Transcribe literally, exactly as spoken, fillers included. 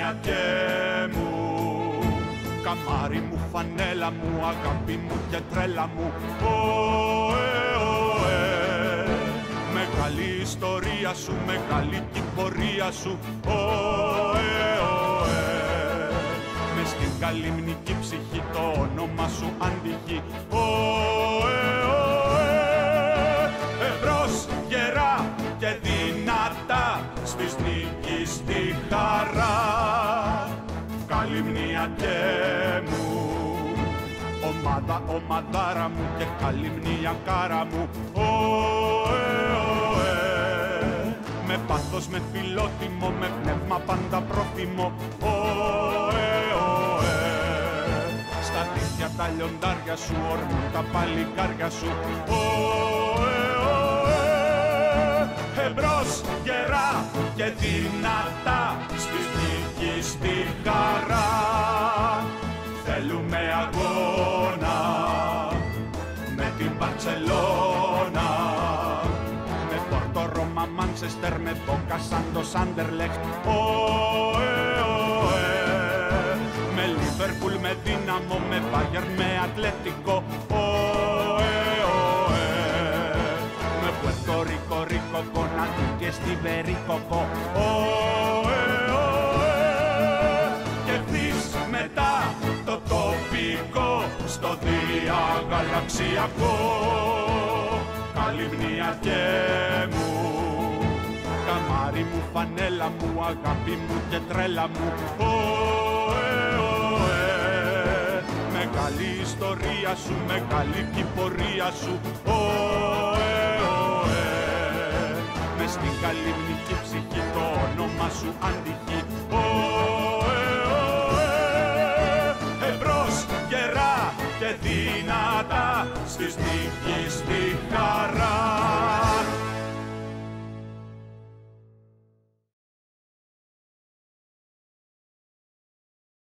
Καλυμνιακέ μου, καμάρι μου, φανέλα μου, αγάπη μου και τρέλα μου. Ωε, ωε, μεγάλη ιστορία σου, μεγάλη κυπορία σου. Ωε, ωε, μες στην καλυμνική ψυχή το όνομα σου αντυχεί. Ωε, ωε, εμπρός γερά και δυνατά στις νίκης τη χαρά. Καλυμνιακέ μου, ομάδα, ομαδάρα μου και καλυμνιακάρα μου. Ωε, ωε, με πάθος, με φιλότιμο, με πνεύμα πάντα πρόθυμο. Ωε, ωε, στα δίχτυα τα λιοντάρια σου ορμούν τα παλικάρια σου. Ωε, ωε, εμπρός γερά και δυνατά στις νίκης τη χαρά. Θέλουμε αγώνα με την Μπαρτσελώνα, με Πόρτο, Ρώμα, Μάντσεστερ, με Μπόκα, Σάντος, Άντερλεχτ. Ωε, ωε, με Λίβερπουλ, με Δύναμο, με Μπάγερν, με Ατλέτικο. Ωε, ωε, με Πουέρτο Ρίκο, Ρίκο, Κονάκη και στη Βερίκοκο. Ωε, ωε, και ευθύς μετά το τοπικό στο διαγαλαξιακό. Καλυμνιακέ μου, καμάρι μου, φανέλα μου, αγάπη μου και τρέλα μου. Ωε, ωε, μεγάλη ιστορία σου, μεγάλη κυπορία σου. Ωε, ωε, μες στην καλυμνική ψυχή το όνομα σου αντυχεί. Ωε, ωε, εμπρός γερά και δυνατά στις νίκης τη χαρά.